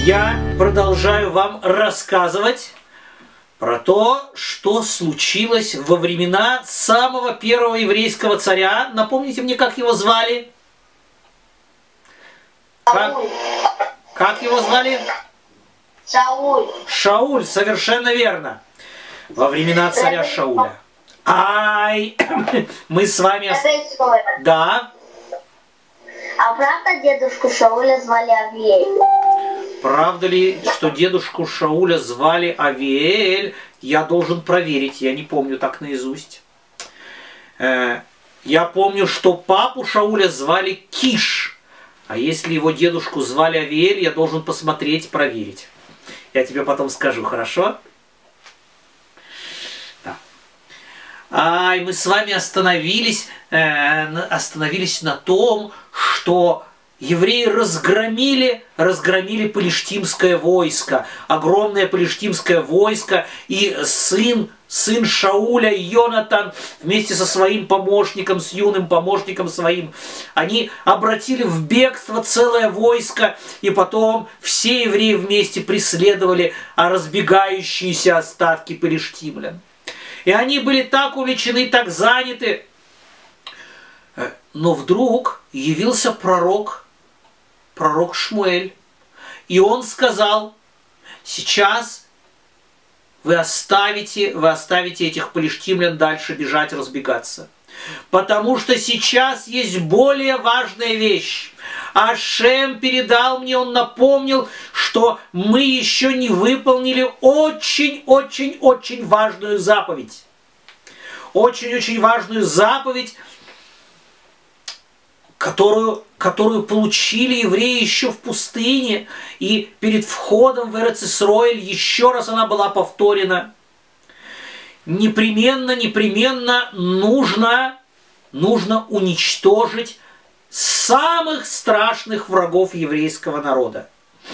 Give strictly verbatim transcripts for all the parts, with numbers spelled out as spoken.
Я продолжаю вам рассказывать про то, что случилось во времена самого первого еврейского царя. Напомните мне, как его звали? Как, как его звали? Шауль. Шауль, совершенно верно. Во времена царя Шауля. Ай, мы с вами... Да. А правда дедушку Шауля звали Авиэль? Правда ли, что дедушку Шауля звали Авиэль? Я должен проверить, я не помню так наизусть. Я помню, что папу Шауля звали Киш. А если его дедушку звали Авиэль, я должен посмотреть, проверить. Я тебе потом скажу, хорошо? Да. А, и мы с вами остановились, э, остановились на том, что евреи разгромили, разгромили палештимское войско, огромное палештимское войско, и сын, сын Шауля, Йонатан, вместе со своим помощником, с юным помощником своим, они обратили в бегство целое войско, и потом все евреи вместе преследовали разбегающиеся остатки палештимлян. И они были так увлечены, так заняты, но вдруг явился пророк, пророк Шмуэль, и он сказал: сейчас вы оставите, вы оставите этих палештимлян дальше бежать, разбегаться. Потому что сейчас есть более важная вещь. Ашем передал мне, он напомнил, что мы еще не выполнили очень-очень-очень важную заповедь. Очень-очень важную заповедь, которую, которую получили евреи еще в пустыне, и перед входом в Эрец-Исроэль еще раз она была повторена. Непременно, непременно нужно, нужно уничтожить самых страшных врагов еврейского народа.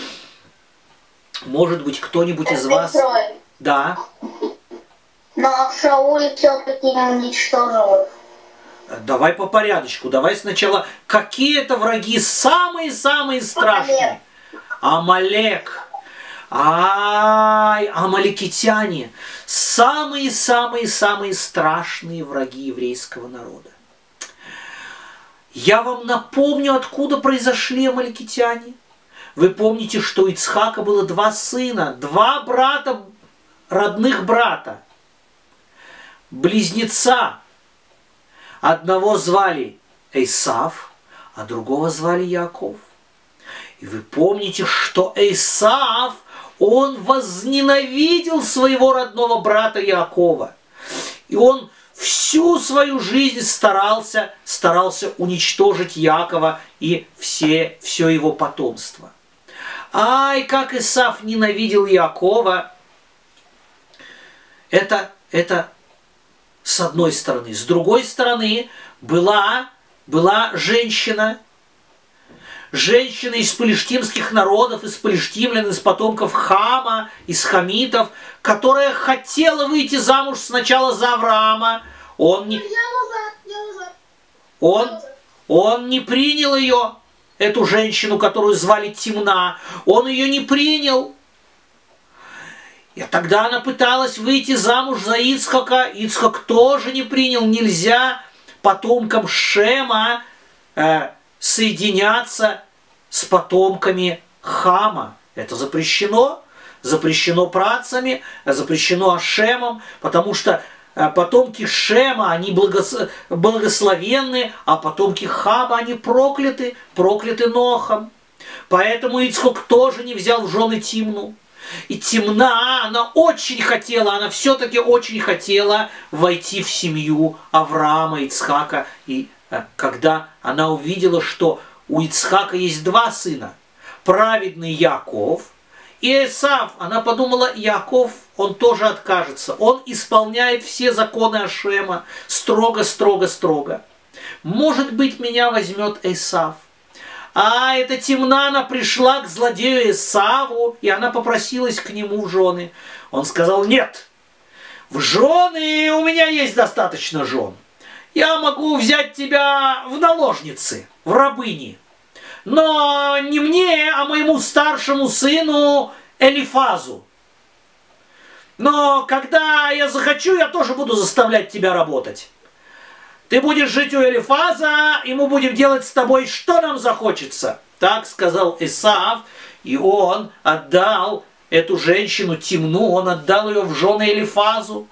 Может быть, кто-нибудь из вас... Да. Но Шауль все-таки не уничтожил их. Давай по порядочку. Давай сначала, какие это враги самые-самые страшные? Амалек. Ай, амалекитяне. Самые-самые-самые страшные враги еврейского народа. Я вам напомню, откуда произошли амалекитяне. Вы помните, что у Ицхака было два сына, два брата, родных брата, близнеца. Одного звали Эйсав, а другого звали Яаков. И вы помните, что Эйсав, он возненавидел своего родного брата Яакова. И он всю свою жизнь старался, старался уничтожить Яакова и все, все его потомство. Ай, как Эйсав ненавидел Яакова! Это, это с одной стороны. С другой стороны, была, была женщина, женщина из палештимских народов, из палештимлян, из потомков Хама, из хамитов, которая хотела выйти замуж сначала за Авраама. Он не, он, он не принял ее, эту женщину, которую звали Тимна. Он ее не принял. И тогда она пыталась выйти замуж за Ицхака. Ицхак тоже не принял. Нельзя потомкам Шема э, соединяться с потомками Хама. Это запрещено. Запрещено працами, запрещено Ашемом, потому что э, потомки Шема, они благос... благословенны, а потомки Хама, они прокляты, прокляты Нохом. Поэтому Ицхак тоже не взял в жены Тимну. И Тимна, она очень хотела, она все-таки очень хотела войти в семью Авраама, Ицхака. И э, когда она увидела, что у Ицхака есть два сына, праведный Яаков и Эсав, она подумала, Яаков, он тоже откажется. Он исполняет все законы Ашема строго, строго, строго. Может быть, меня возьмет Эсав. А эта Тимна, она пришла к злодею Эсаву, и она попросилась к нему в жены. Он сказал: нет, в жены у меня есть достаточно жен. Я могу взять тебя в наложницы, в рабыни. но не мне, а моему старшему сыну Элифазу. Но когда я захочу, я тоже буду заставлять тебя работать. Ты будешь жить у Элифаза, и мы будем делать с тобой, что нам захочется. Так сказал Исав, и он отдал эту женщину Тимну, он отдал ее в жены Элифазу.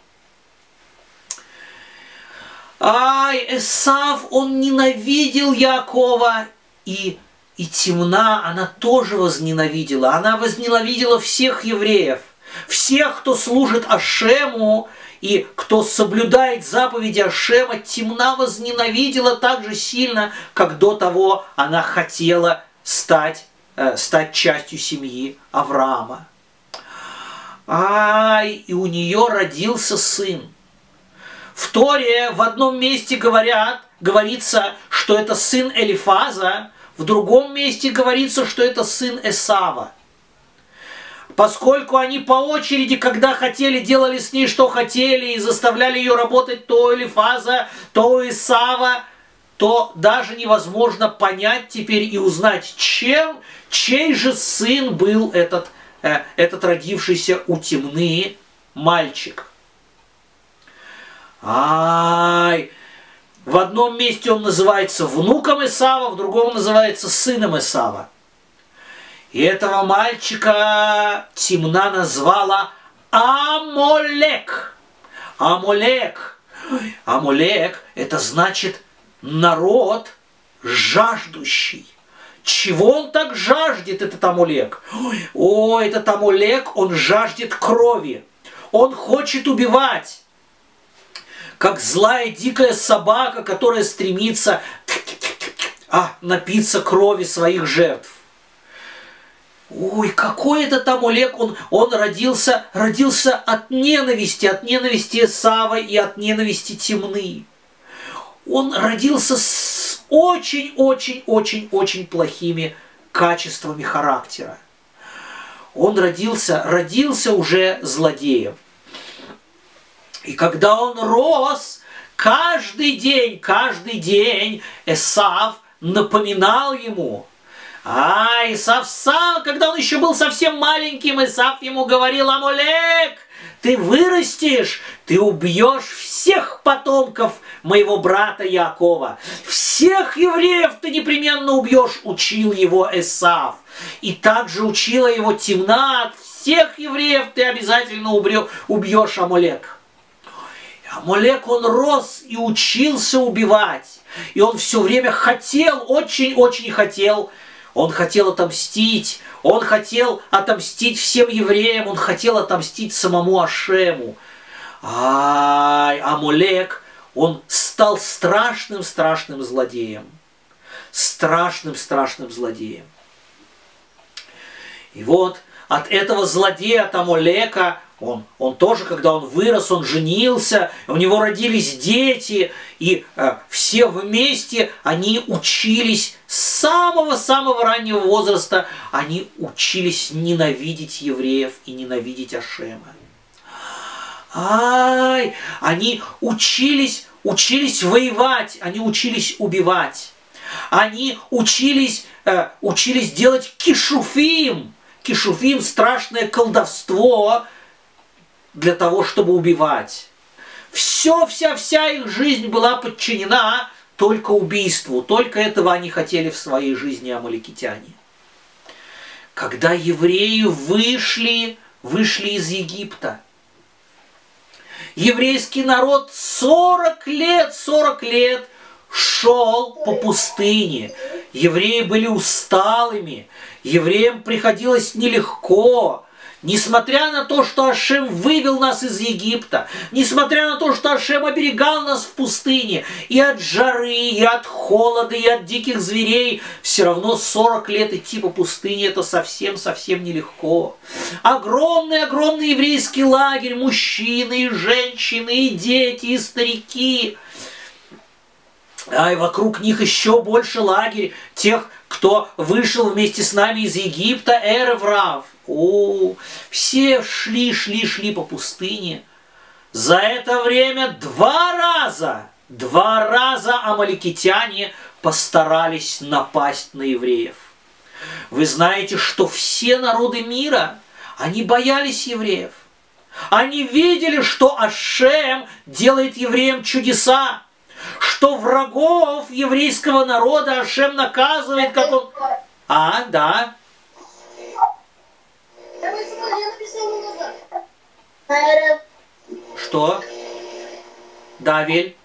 Ай, Исав, он ненавидел Яакова, и, и Тимна, она тоже возненавидела. Она возненавидела всех евреев, всех, кто служит Ашему, и кто соблюдает заповеди Ашема. Тимна возненавидела так же сильно, как до того она хотела стать, э, стать частью семьи Авраама. Ай, и у нее родился сын. В Торе в одном месте говорят, говорится, что это сын Элифаза, в другом месте говорится, что это сын Эсава. Поскольку они по очереди, когда хотели, делали с ней, что хотели, и заставляли ее работать то у Элифаза, то у Исава, то даже невозможно понять теперь и узнать, чем, чей же сын был этот, э, этот родившийся у Тимны мальчик. Ай! В одном месте он называется внуком Исава, в другом называется сыном Исава. И этого мальчика Тимна назвала Амолек. Амолек. Амолек – это значит народ жаждущий. Чего он так жаждет, этот Амолек? О, этот Амолек, он жаждет крови. Он хочет убивать. Как злая дикая собака, которая стремится а, напиться крови своих жертв. Ой, какой этот Амолек, он, он родился, родился от ненависти, от ненависти Исава и от ненависти Тимны. Он родился с очень-очень-очень-очень качествами характера. Он родился, родился уже злодеем. И когда он рос, каждый день, каждый день Эсав напоминал ему. А Исав сам, когда он еще был совсем маленьким, Исав ему говорил: Амолек, ты вырастешь, ты убьешь всех потомков моего брата Яакова. Всех евреев ты непременно убьешь, учил его Исав. И также учила его Тимна: всех евреев ты обязательно убьешь, Амолек. Амолек, он рос и учился убивать. И он все время хотел, очень-очень хотел, он хотел отомстить, он хотел отомстить всем евреям, он хотел отомстить самому Ашему. Ай, Амолек, он стал страшным-страшным злодеем. Страшным-страшным злодеем. И вот от этого злодея, от Амолека, Он, он тоже, когда он вырос, он женился, у него родились дети, и э, все вместе они учились с самого-самого раннего возраста, они учились ненавидеть евреев и ненавидеть Ашема. Ай, они учились, учились воевать, они учились убивать, они учились, э, учились делать кишуфим. Кишуфим – страшное колдовство, для того, чтобы убивать. Все, вся, вся их жизнь была подчинена только убийству. Только этого они хотели в своей жизни, амаликитяне. Когда евреи вышли, вышли из Египта, еврейский народ сорок лет, сорок лет шел по пустыне. Евреи были усталыми, евреям приходилось нелегко. Несмотря на то, что Ашем вывел нас из Египта, несмотря на то, что Ашем оберегал нас в пустыне и от жары, и от холода, и от диких зверей, все равно сорок лет идти по пустыне – это совсем-совсем нелегко. Огромный-огромный еврейский лагерь, мужчины, и женщины, и дети, и старики. А и вокруг них еще больше лагерь тех, кто вышел вместе с нами из Египта, Эрев Рав. О, все шли, шли, шли по пустыне. За это время два раза, два раза амаликитяне постарались напасть на евреев. Вы знаете, что все народы мира, они боялись евреев. Они видели, что Ашем делает евреям чудеса, что врагов еврейского народа Ашем наказывает, как он... А, да. Что? Да, Вель?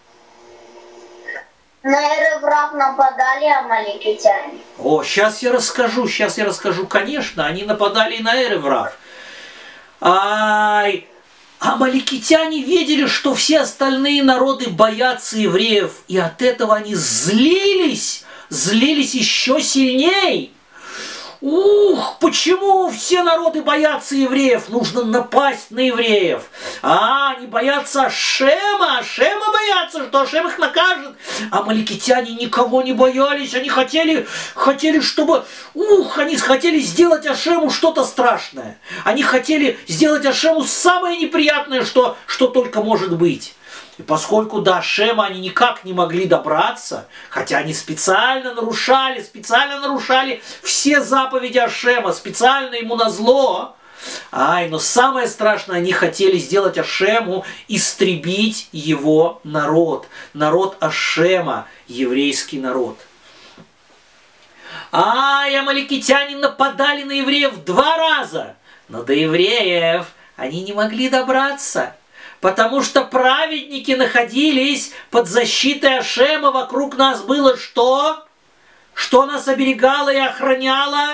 На Эреврав нападали амаликитяне. О, сейчас я расскажу, сейчас я расскажу. Конечно, они нападали и на Эреврав. Ай, амаликитяне видели, что все остальные народы боятся евреев, и от этого они злились, злились еще сильней. Ух, почему все народы боятся евреев? Нужно напасть на евреев. А, они боятся Ашема, Ашема боятся, что Ашем их накажет. Амаликитяне никого не боялись, они хотели, хотели, чтобы, ух, они хотели сделать Ашему что-то страшное. Они хотели сделать Ашему самое неприятное, что, что только может быть. И поскольку до Ашема они никак не могли добраться, хотя они специально нарушали, специально нарушали все заповеди Ашема, специально ему назло, ай, но самое страшное, они хотели сделать Ашему, истребить его народ, народ Ашема, еврейский народ. Ай, амаликитяне нападали на евреев два раза, но до евреев они не могли добраться. Потому что праведники находились под защитой Ашема, вокруг нас было что? Что нас оберегало и охраняло?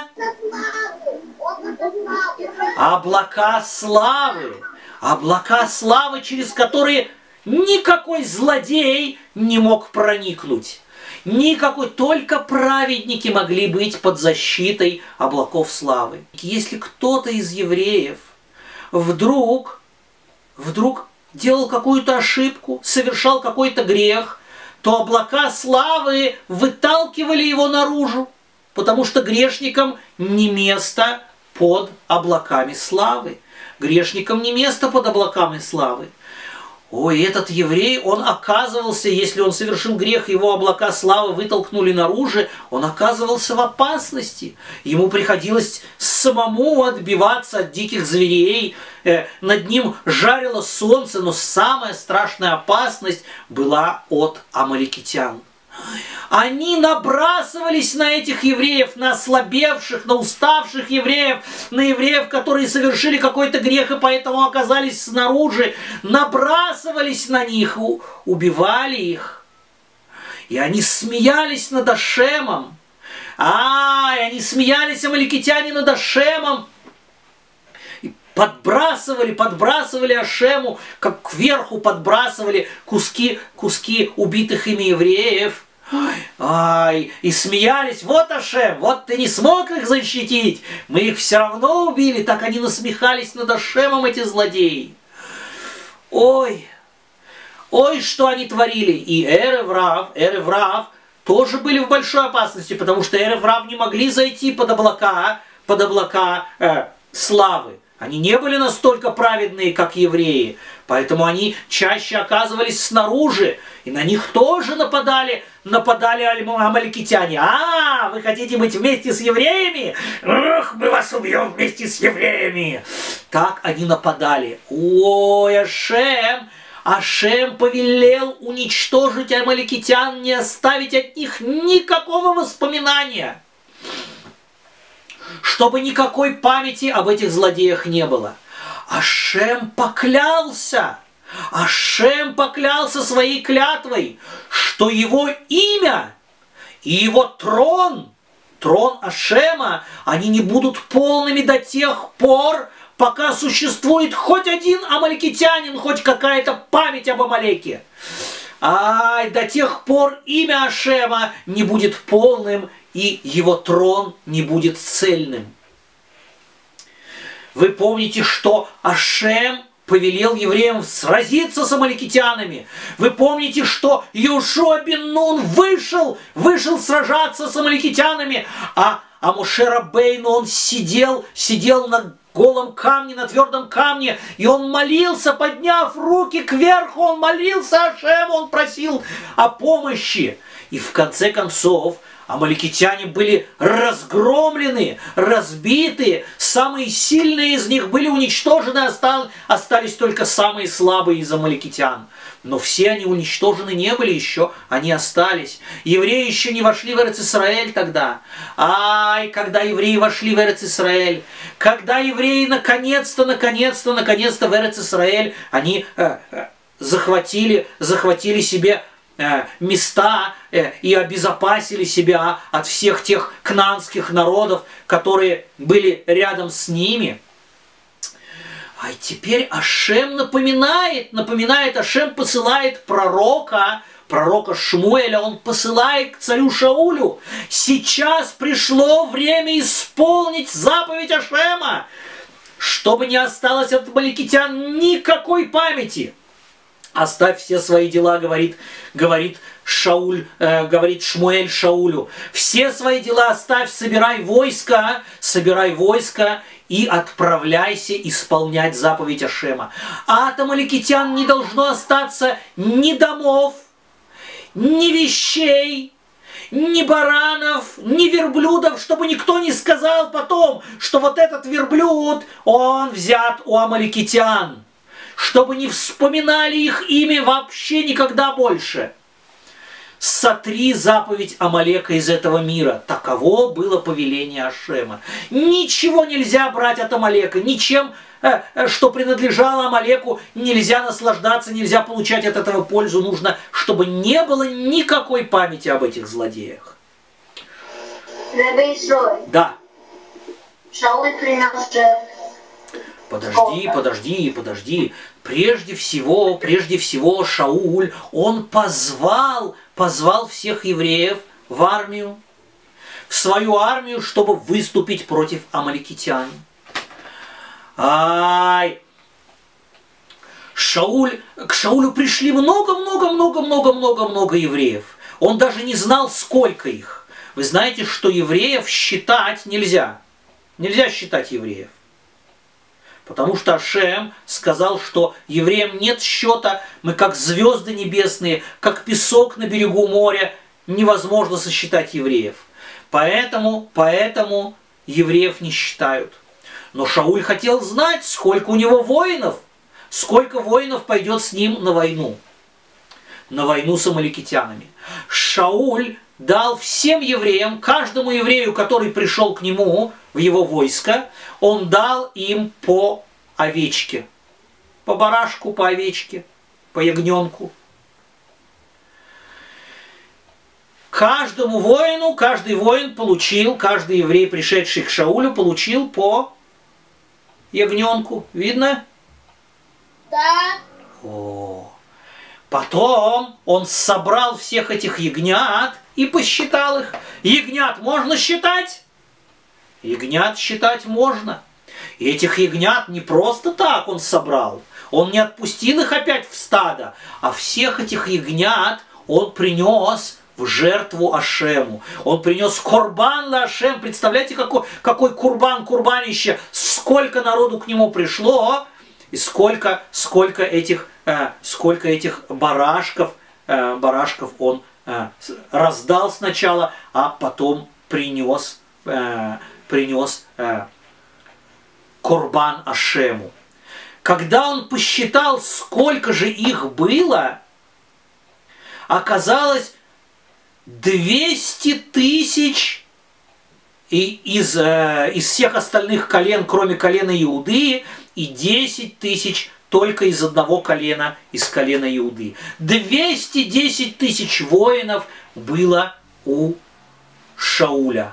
Облака славы. Облака славы, через которые никакой злодей не мог проникнуть. Никакой, только праведники могли быть под защитой облаков славы. Если кто-то из евреев вдруг, вдруг делал какую-то ошибку, совершал какой-то грех, то облака славы выталкивали его наружу, потому что грешникам не место под облаками славы. Грешникам не место под облаками славы. Ой, этот еврей, он оказывался, если он совершил грех, его облака славы вытолкнули наружу, он оказывался в опасности. Ему приходилось самому отбиваться от диких зверей, э, над ним жарило солнце, но самая страшная опасность была от амаликитян. Они набрасывались на этих евреев, на ослабевших, на уставших евреев, на евреев, которые совершили какой-то грех и поэтому оказались снаружи, набрасывались на них, убивали их. И они смеялись над Ашемом. Ай, они смеялись, амаликитяне, над Ашемом. И подбрасывали, подбрасывали Ашему, как кверху подбрасывали куски, куски убитых ими евреев. Ай, и смеялись, вот Ашем, вот ты не смог их защитить, мы их все равно убили, так они насмехались над Ашемом, эти злодеи. Ой, ой, что они творили. И Эр и Врав, Эр и Врав тоже были в большой опасности, потому что Эр и Врав не могли зайти под облака, под облака э, славы. Они не были настолько праведные, как евреи, поэтому они чаще оказывались снаружи, и на них тоже нападали, нападали амаликитяне. А, вы хотите быть вместе с евреями? Ох, мы вас убьем вместе с евреями. Так они нападали. Ой, Ашем, Ашем повелел уничтожить амаликитян, не оставить от них никакого воспоминания, чтобы никакой памяти об этих злодеях не было. Ашем поклялся, Ашем поклялся своей клятвой, что его имя и его трон, трон Ашема, они не будут полными до тех пор, пока существует хоть один амаликитянин, хоть какая-то память об Амалеке. Ай, до тех пор имя Ашема не будет полным, и его трон не будет цельным. Вы помните, что Ашем повелел евреям сразиться с амаликитянами. Вы помните, что Йошуа бен Нун вышел, вышел сражаться с амаликитянами, а, а Моше Рабейну, он сидел, сидел на голом камне, на твердом камне, и он молился, подняв руки кверху, он молился Ашему, он просил о помощи. И в конце концов амаликитяне были разгромлены, разбиты, самые сильные из них были уничтожены, остались только самые слабые из амаликитян. Но все они уничтожены не были еще, они остались. Евреи еще не вошли в Эрец-Исраэль тогда. Ай, когда евреи вошли в Эрец-Исраэль, когда евреи наконец-то, наконец-то, наконец-то в Эрец-Исраэль, они э, э, захватили, захватили себе э, места э, и обезопасили себя от всех тех кнаанских народов, которые были рядом с ними. А теперь Ашем напоминает, напоминает, Ашем посылает пророка, пророка Шмуэля, он посылает к царю Шаулю. Сейчас пришло время исполнить заповедь Ашема, чтобы не осталось от амаликитян никакой памяти. Оставь все свои дела, говорит, говорит Шауль, э, говорит Шмуэль Шаулю. Все свои дела оставь, собирай войско, собирай войско и отправляйся исполнять заповедь Ашема. А от амаликитян не должно остаться ни домов, ни вещей, ни баранов, ни верблюдов, чтобы никто не сказал потом, что вот этот верблюд, он взят у амаликитян. Чтобы не вспоминали их имя вообще никогда больше. Сотри заповедь Амалека из этого мира. Таково было повеление Ашема. Ничего нельзя брать от Амалека, ничем, что принадлежало Амалеку, нельзя наслаждаться, нельзя получать от этого пользу. Нужно, чтобы не было никакой памяти об этих злодеях. Да. Шауль принес жертву. Подожди, подожди, подожди. Прежде всего, прежде всего Шауль, он позвал, позвал всех евреев в армию, в свою армию, чтобы выступить против амаликитян. Ай! Шауль, к Шаулю пришли много-много-много-много-много-много евреев. Он даже не знал, сколько их. Вы знаете, что евреев считать нельзя. Нельзя считать евреев. Потому что Ашем сказал, что евреям нет счета, мы как звезды небесные, как песок на берегу моря, невозможно сосчитать евреев. Поэтому, поэтому евреев не считают. Но Шауль хотел знать, сколько у него воинов, сколько воинов пойдет с ним на войну. На войну с амаликитянами. Шауль дал всем евреям, каждому еврею, который пришел к нему в его войско, он дал им по овечке, по барашку, по овечке, по ягненку. Каждому воину, каждый воин получил, каждый еврей, пришедший к Шаулю, получил по ягненку. Видно? Да. О. Потом он собрал всех этих ягнят и посчитал их. Ягнят можно считать? Ягнят считать можно. И этих ягнят не просто так он собрал. Он не отпустил их опять в стадо, а всех этих ягнят он принес в жертву Ашему. Он принес курбан ла Ашем. Представляете, какой, какой курбан, курбанище, сколько народу к нему пришло, и сколько, сколько, этих, э, сколько этих барашков, э, барашков он э, раздал сначала, а потом принес, э, принес э, курбан Ашему. Когда он посчитал, сколько же их было, оказалось двести тысяч из, э, из всех остальных колен, кроме колена Иуды, и десять тысяч только из одного колена, из колена Иуды. двести десять тысяч воинов было у Шауля.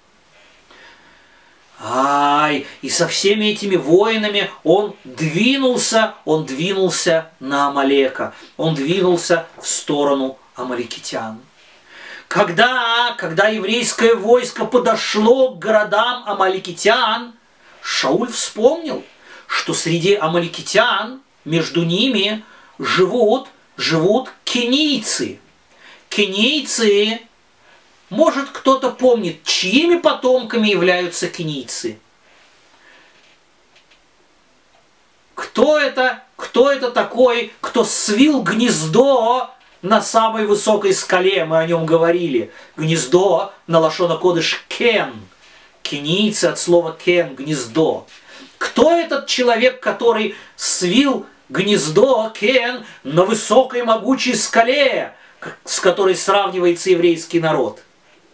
Ай, и со всеми этими воинами он двинулся, он двинулся на Амалека, он двинулся в сторону амаликитян. Когда, когда еврейское войско подошло к городам амаликитян, Шауль вспомнил, что среди амаликитян, между ними живут, живут кенийцы. Кенийцы, может, кто-то помнит, чьими потомками являются кенийцы? Кто это, кто это такой, кто свил гнездо на самой высокой скале, мы о нем говорили. Гнездо на лашон а-кодеш кен. Кенийцы от слова кен, гнездо. Кто этот человек, который свил гнездо кен на высокой могучей скале, с которой сравнивается еврейский народ?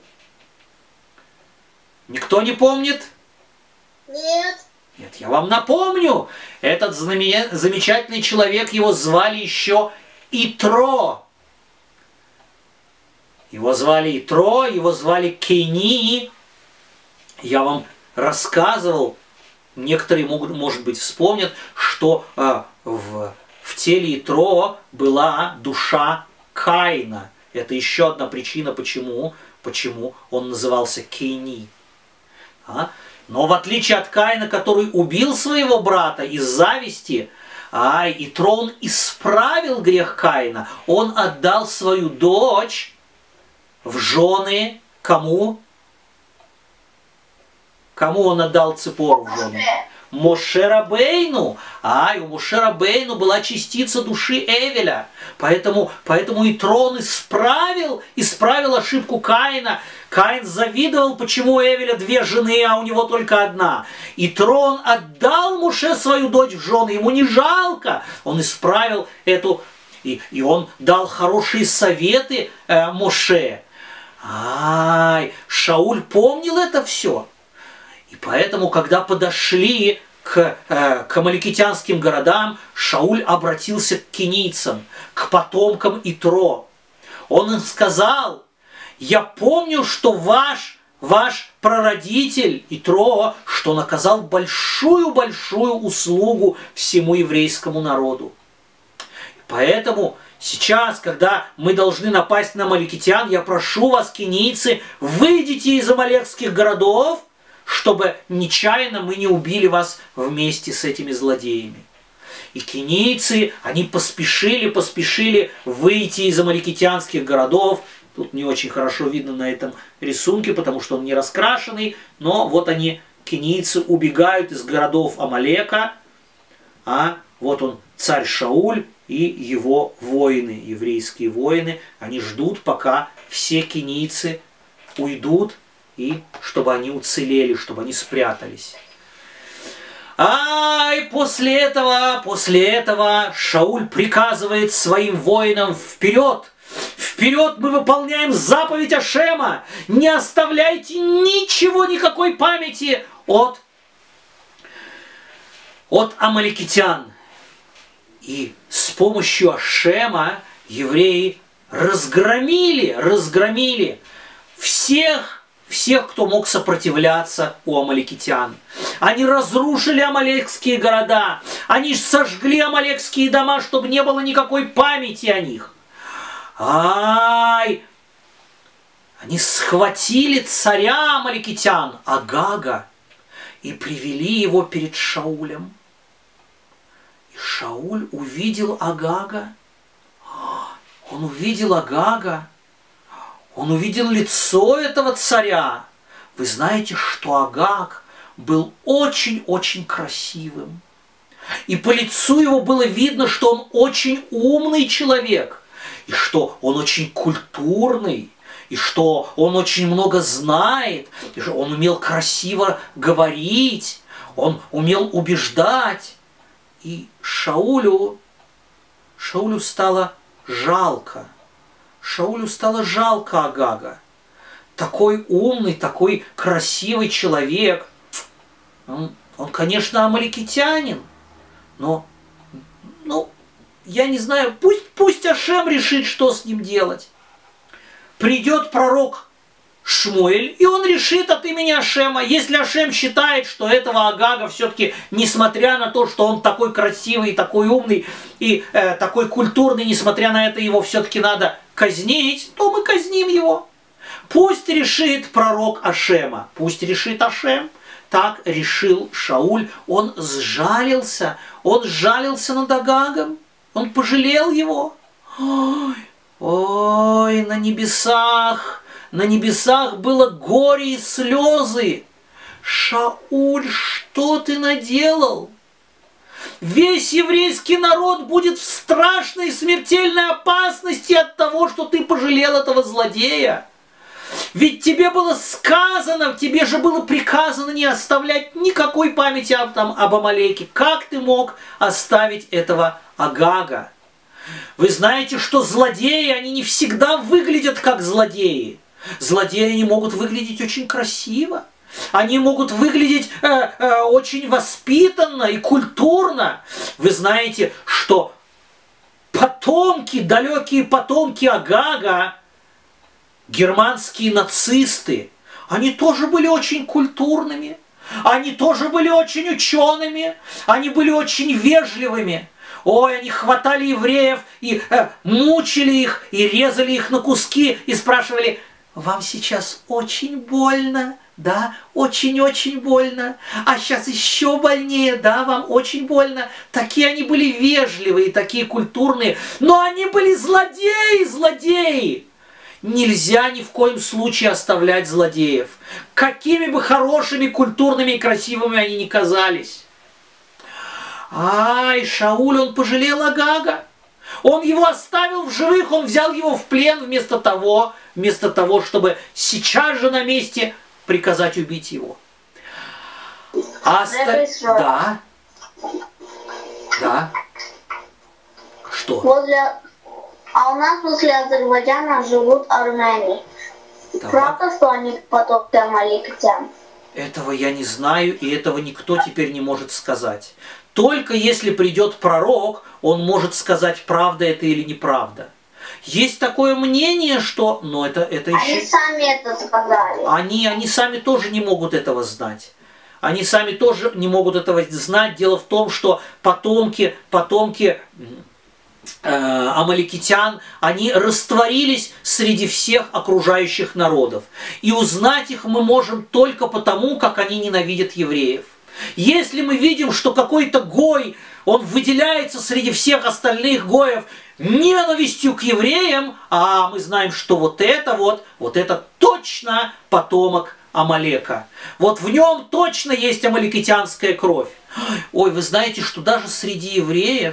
Никто не помнит? Нет. Нет, я вам напомню. Этот замечательный человек, его звали еще Итро. Его звали Итро, его звали Кени. Я вам рассказывал, некоторые, могут, может быть, вспомнят, что э, в, в теле Итро была душа Каина. Это еще одна причина, почему, почему он назывался Кени. А? Но в отличие от Каина, который убил своего брата из зависти, а, Итро он исправил грех Каина. Он отдал свою дочь в жены кому? Кому он отдал Ципору в жены? Моше Рабейну. А, и у Моше Рабейну была частица души Эвеля. Поэтому, поэтому Итро он исправил, исправил ошибку Каина. Каин завидовал, почему у Эвеля две жены, а у него только одна. Итро он отдал Моше свою дочь в жены, ему не жалко. Он исправил эту, и, и он дал хорошие советы э, Моше. Ай, Шауль помнил это все. И поэтому, когда подошли к, э, к амаликитянским городам, Шауль обратился к кенийцам, к потомкам Итро. Он им сказал: я помню, что ваш, ваш прародитель Итро, что наказал большую-большую услугу всему еврейскому народу. Поэтому сейчас, когда мы должны напасть на амаликитян, я прошу вас, кенийцы, выйдите из амалекских городов, чтобы нечаянно мы не убили вас вместе с этими злодеями. И кенийцы, они поспешили, поспешили выйти из амаликитянских городов. Тут не очень хорошо видно на этом рисунке, потому что он не раскрашенный, но вот они, кенийцы, убегают из городов Амалека, а вот он, царь Шауль и его воины, еврейские воины, они ждут, пока все кенийцы уйдут, и чтобы они уцелели, чтобы они спрятались. А и после этого, после этого Шауль приказывает своим воинам: вперед! Вперед, мы выполняем заповедь Ашема! Не оставляйте ничего, никакой памяти от, от амаликитян. И с помощью Ашема евреи разгромили, разгромили всех, всех, кто мог сопротивляться у амаликитян. Они разрушили амалекские города, они сожгли амалекские дома, чтобы не было никакой памяти о них. Ай! Они схватили царя амаликитян, Агага, и привели его перед Шаулем. И Шауль увидел Агага. Он увидел Агага. Он увидел лицо этого царя. Вы знаете, что Агаг был очень-очень красивым. И по лицу его было видно, что он очень умный человек. И что он очень культурный, и что он очень много знает, и что он умел красиво говорить, он умел убеждать. И Шаулю, Шаулю стало жалко. Шаулю стало жалко Агага. Такой умный, такой красивый человек. Он, он конечно, амаликитянин, но, ну, я не знаю, пусть, пусть Ашем решит, что с ним делать. Придет пророк Шмуэль, и он решит от имени Ашема. Если Ашем считает, что этого Агага все-таки, несмотря на то, что он такой красивый, такой умный и э, такой культурный, несмотря на это, его все-таки надо казнить, то мы казним его. Пусть решит пророк Ашема, пусть решит Ашем. Так решил Шауль. Он сжалился, он сжалился над Агагом. Он пожалел его. Ой, ой, на небесах, на небесах было горе и слезы. Шауль, что ты наделал? весь еврейский народ будет в страшной смертельной опасности от того, что ты пожалел этого злодея. Ведь тебе было сказано, тебе же было приказано не оставлять никакой памяти об, там, об Амалеке. Как ты мог оставить этого Агага? Вы знаете, что злодеи, они не всегда выглядят как злодеи. Злодеи, они могут выглядеть очень красиво. Они могут выглядеть э, э, очень воспитанно и культурно. Вы знаете, что потомки, далекие потомки Агага, германские нацисты, они тоже были очень культурными, они тоже были очень учеными, они были очень вежливыми. Ой, они хватали евреев и э, мучили их, и резали их на куски, и спрашивали: вам сейчас очень больно? Да, очень-очень больно. А сейчас еще больнее, да, вам очень больно. Такие они были вежливые, такие культурные, но они были злодеи, злодеи. Нельзя ни в коем случае оставлять злодеев, какими бы хорошими, культурными и красивыми они ни казались. Ай, Шауль, он пожалел Агага. Он его оставил в живых, он взял его в плен вместо того, вместо того, чтобы сейчас же на месте приказать убить его. А оста... Да. Да. Что? Возле... А у нас возле Азербайджана живут армяне. Так. Правда, что они потомки амаликитян? Этого я не знаю, и этого никто теперь не может сказать. Только если придет пророк, он может сказать, правда это или неправда. Есть такое мнение, что... Но это, это еще... Они сами это сказали. Они, они сами тоже не могут этого знать. Они сами тоже не могут этого знать. Дело в том, что потомки, потомки э, амаликитян, они растворились среди всех окружающих народов. И узнать их мы можем только потому, как они ненавидят евреев. Если мы видим, что какой-то гой, он выделяется среди всех остальных гоев ненавистью к евреям, а мы знаем, что вот это вот, вот это точно потомок Амалека. Вот в нем точно есть амаликитянская кровь. Ой, вы знаете, что даже среди евреев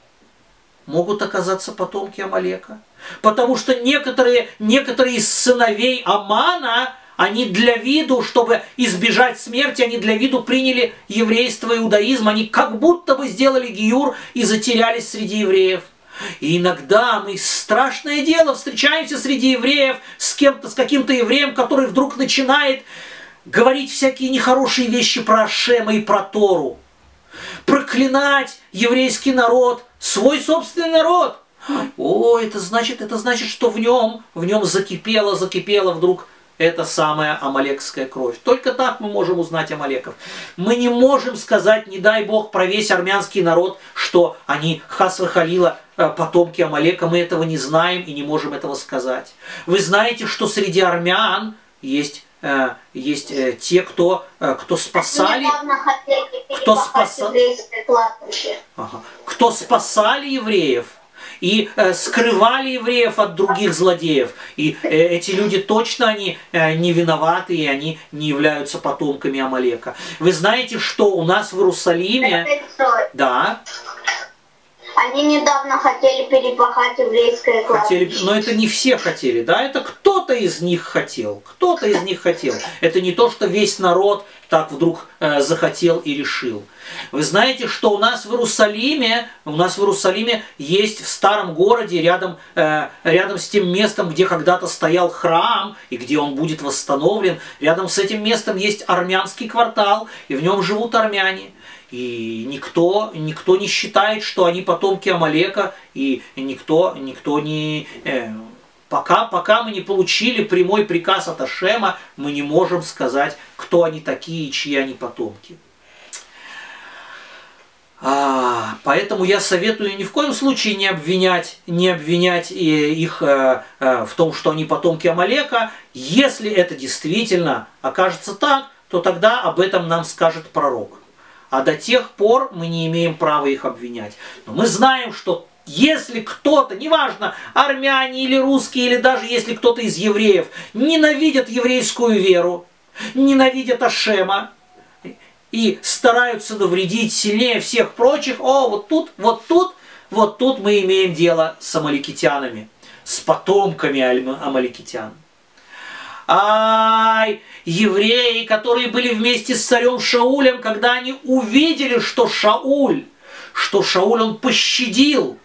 могут оказаться потомки Амалека. Потому что некоторые, некоторые из сыновей Амана, они для виду, чтобы избежать смерти, они для виду приняли еврейство и иудаизм. Они как будто бы сделали гиюр и затерялись среди евреев. И иногда мы, страшное дело, встречаемся среди евреев с кем-то, с каким-то евреем, который вдруг начинает говорить всякие нехорошие вещи про Ашема и про Тору. Проклинать еврейский народ, свой собственный народ. О, это значит, это значит, что в нем, в нем закипела, закипела вдруг эта самая амалекская кровь. Только так мы можем узнать амалеков. Мы не можем сказать, не дай Бог, про весь армянский народ, что они хас вахалила потомки Амалека. Мы этого не знаем и не можем этого сказать. Вы знаете, что среди армян есть, э, есть э, те, кто, э, кто спасали, кто, спаса... ага. кто спасали евреев и э, скрывали евреев от других злодеев. И э, эти люди точно они, э, не виноваты, и они не являются потомками Амалека. Вы знаете, что у нас в Иерусалиме... Да. Они недавно хотели перепахать еврейское кладбище. Хотели, но это не все хотели, да? Это кто-то из них хотел. Кто-то из них хотел. Это не то, что весь народ так вдруг э, захотел и решил. Вы знаете, что у нас в Иерусалиме, у нас в Иерусалиме есть в старом городе, рядом, э, рядом с тем местом, где когда-то стоял храм, и где он будет восстановлен, рядом с этим местом есть армянский квартал, и в нем живут армяне. И никто, никто не считает, что они потомки Амалека, и никто, никто не... Э, пока, пока мы не получили прямой приказ от Ашема, мы не можем сказать, кто они такие и чьи они потомки. А, поэтому я советую ни в коем случае не обвинять, не обвинять их э, э, в том, что они потомки Амалека. Если это действительно окажется так, то тогда об этом нам скажет пророк. А до тех пор мы не имеем права их обвинять. Но мы знаем, что если кто-то, неважно, армяне или русские, или даже если кто-то из евреев, ненавидят еврейскую веру, ненавидят Ашема, и стараются навредить сильнее всех прочих, о, вот тут, вот тут, вот тут мы имеем дело с амаликитянами, с потомками амаликитян. Ай, евреи, которые были вместе с царем Шаулем, когда они увидели, что Шауль, что Шауль он пощадил,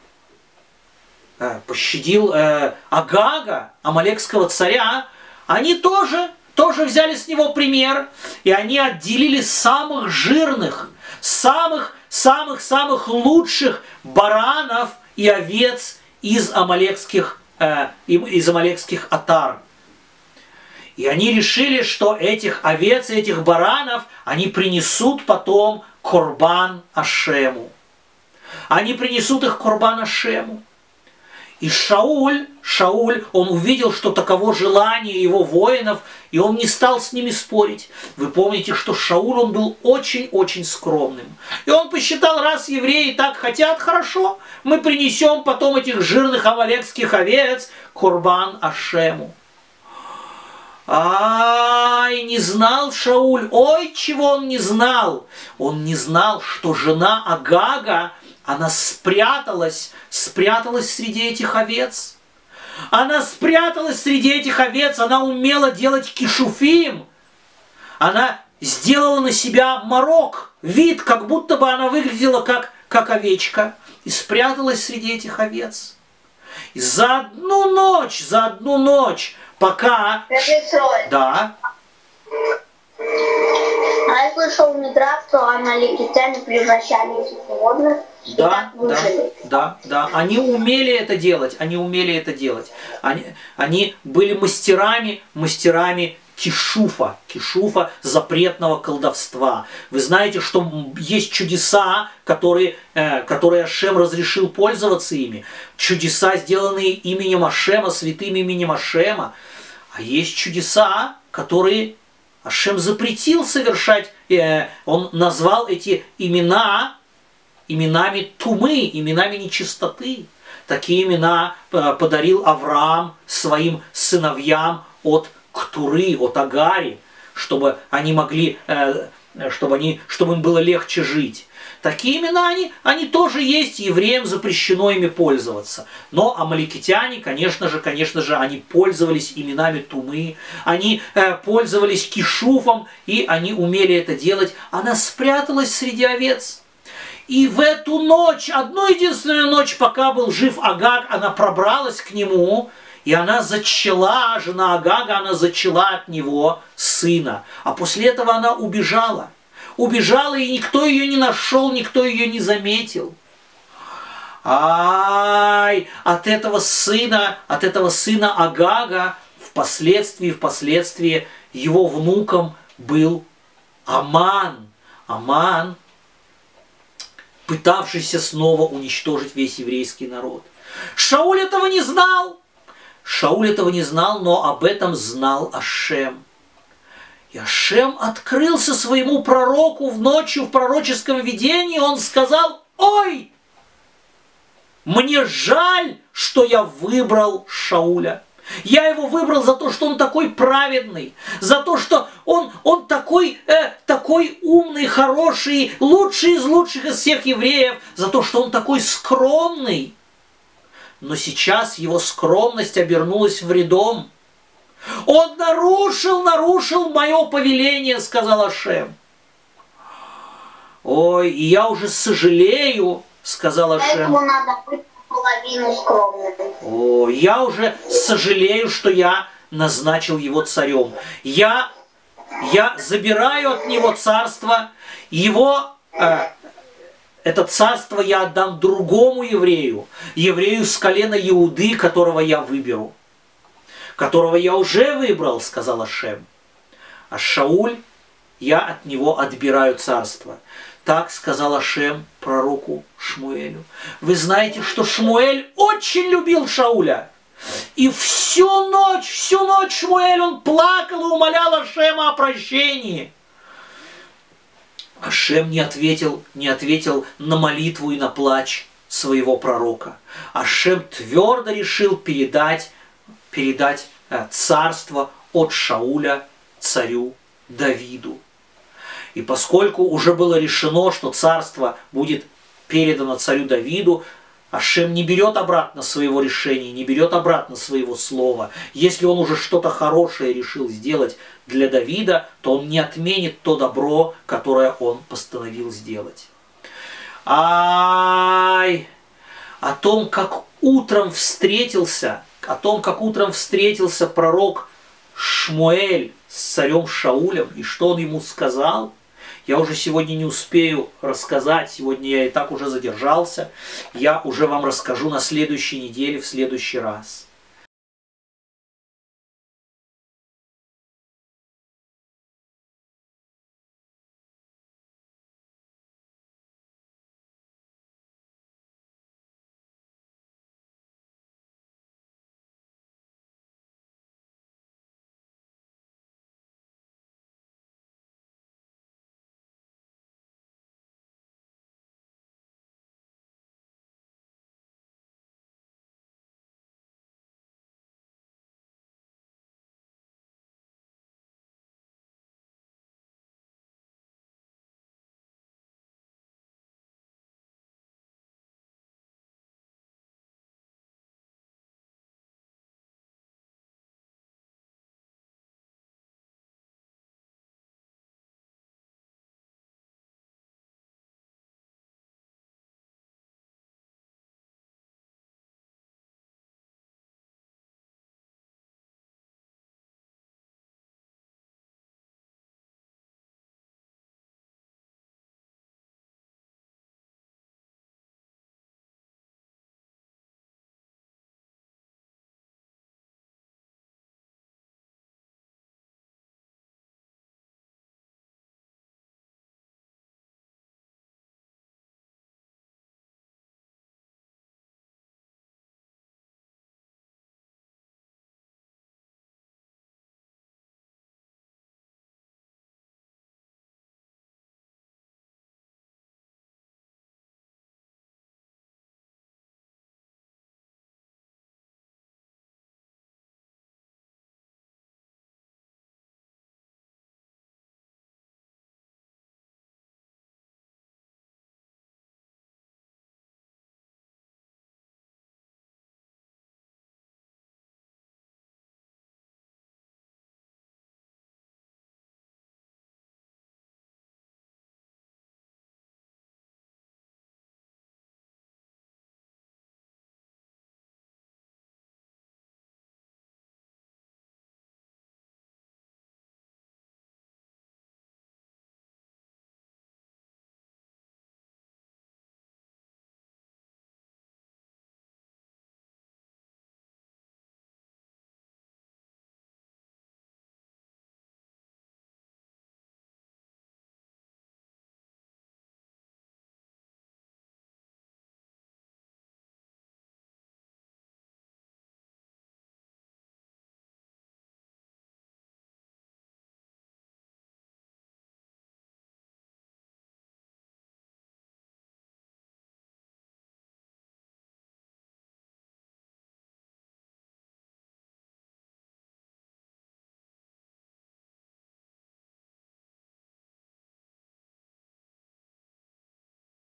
пощадил э, Агага, амалекского царя, они тоже, тоже взяли с него пример, и они отделили самых жирных, самых, самых, самых лучших баранов и овец из амалекских, э, из амалекских отар. И они решили, что этих овец и этих баранов они принесут потом корбан Ашему. Они принесут их корбан Ашему. И Шауль, Шауль, он увидел, что таково желание его воинов, и он не стал с ними спорить. Вы помните, что Шауль, он был очень-очень скромным. И он посчитал, раз евреи так хотят, хорошо, мы принесем потом этих жирных амалекских овец корбан Ашему. Ай, не знал Шауль, ой, чего он не знал. Он не знал, что жена Агага, она спряталась, спряталась среди этих овец. Она спряталась среди этих овец, она умела делать кишуфим. Она сделала на себя морок, вид, как будто бы она выглядела как, как овечка, и спряталась среди этих овец. И за одну ночь, за одну ночь, пока... Да. А я слышал мидраш, что амаликитяне превращались в животных. Да, да, да, да. Они умели это делать, они умели это делать. Они, они были мастерами, мастерами кишуфа, кишуфа запретного колдовства. Вы знаете, что есть чудеса, которые, э, которые Ашем разрешил пользоваться ими. Чудеса, сделанные именем Ашема, святым именем Ашема. А есть чудеса, которые Ашем запретил совершать. Э, он назвал эти имена именами тумы, именами нечистоты. Такие имена подарил Авраам своим сыновьям от Ктуры, от Агари, чтобы они могли, чтобы, они, чтобы им было легче жить. Такие имена, они, они тоже есть, евреям запрещено ими пользоваться. Но амаликитяне, конечно же, конечно же, они пользовались именами тумы, они э, пользовались кишуфом, и они умели это делать. Она спряталась среди овец. И в эту ночь, одну единственную ночь, пока был жив Агаг, она пробралась к нему, и она зачала, жена Агага, она зачала от него сына. А после этого она убежала. Убежала, и никто ее не нашел, никто ее не заметил. Ай, от этого сына, от этого сына Агага впоследствии, впоследствии его внуком был Аман. Аман, пытавшийся снова уничтожить весь еврейский народ. Шауль этого не знал. Шауль этого не знал, но об этом знал Ашем. И Ашем открылся своему пророку в ночью в пророческом видении. Он сказал: ой, мне жаль, что я выбрал Шауля. Я его выбрал за то, что он такой праведный, за то, что он, он такой, э, такой умный, хороший, лучший из лучших из всех евреев, за то, что он такой скромный. Но сейчас его скромность обернулась вредом. Он нарушил, нарушил мое повеление, сказал Ашем. Ой, и я уже сожалею, сказал Ашем. Поэтому надо быть половину скромным. О, я уже сожалею, что я назначил его царем. Я, я забираю от него царство, его, э, это царство я отдам другому еврею, еврею с колена Иуды, которого я выберу. Которого я уже выбрал, сказал Ашем. А Шауль, я от него отбираю царство. Так сказал Ашем пророку Шмуэлю. Вы знаете, что Шмуэль очень любил Шауля. И всю ночь, всю ночь Шмуэль, он плакал и умолял Ашема о прощении. Ашем не ответил, не ответил на молитву и на плач своего пророка. Ашем твердо решил передать, передать царство от Шауля царю Давиду. И поскольку уже было решено, что царство будет передано царю Давиду, Ашем не берет обратно своего решения, не берет обратно своего слова. Если он уже что-то хорошее решил сделать для Давида, то он не отменит то добро, которое он постановил сделать. Ай! О том, как утром встретился, о том, как утром встретился пророк Шмуэль с царем Шаулем, и что он ему сказал, я уже сегодня не успею рассказать, сегодня я и так уже задержался, я уже вам расскажу на следующей неделе, в следующий раз.